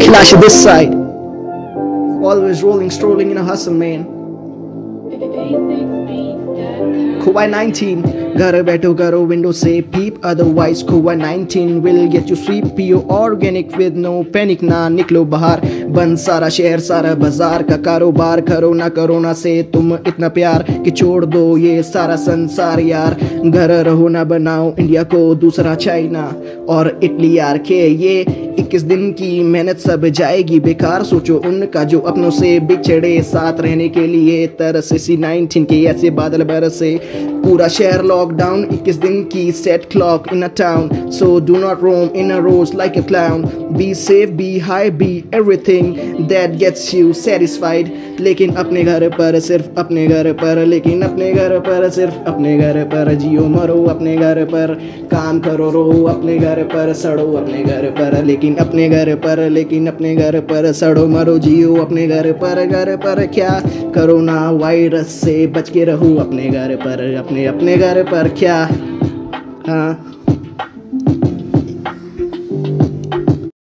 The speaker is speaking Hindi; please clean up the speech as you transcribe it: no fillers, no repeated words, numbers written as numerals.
Clash this side. Always rolling, strolling in a hustle, man. COVID-19 घर बैठो करो विंडो से peep otherwise COVID-19 will get you sleep पियो ऑर्गेनिक with no panic ना निकलो बाहर बंद सारा शहर सारा बाजार का कारोबार करो ना कोरोना से तुम इतना प्यार कि छोड़ दो ये सारा संसार यार घर रहो ना बनाओ इंडिया को दूसरा चाइना और इटली यार के ये 21 दिन की मेहनत सब जाएगी बेकार सोचो उनका जो अपनों से बिछड़े साथ रहने के लिए तरस C-19 के ऐसे बादल बरसे पूरा शहर लॉकडाउन 21 दिन की set clock in a town so do not roam in a rose like a clown be safe be high be everything that gets you satisfied लेकिन अपने घर पर सिर्फ अपने घर पर लेकिन अपने घर पर सिर्फ अपने घर पर जियो मरो अपने घर पर काम करो रहो अपने घर पर सड़ो अपने घर पर लेकिन अपने घर पर सड़ो मरो जियो अपने घर पर क्या कोरोना वायरस से बच के रहो अपने घर पर अपने घर पर क्या हाँ